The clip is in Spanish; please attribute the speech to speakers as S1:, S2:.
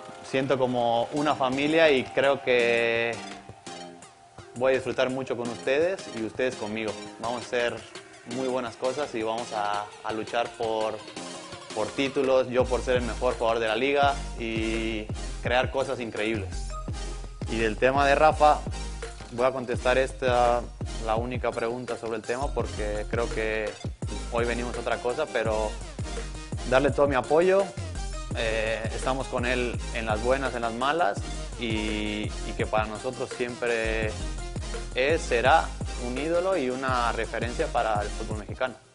S1: siento como una familia y creo que voy a disfrutar mucho con ustedes y ustedes conmigo. Vamos a hacer muy buenas cosas y vamos a luchar por títulos, yo por ser el mejor jugador de la liga y crear cosas increíbles. Y del tema de Rafa, voy a contestar esta, la única pregunta sobre el tema porque creo que hoy venimos a otra cosa, pero darle todo mi apoyo. Estamos con él en las buenas, en las malas y que para nosotros siempre será un ídolo y una referencia para el fútbol mexicano.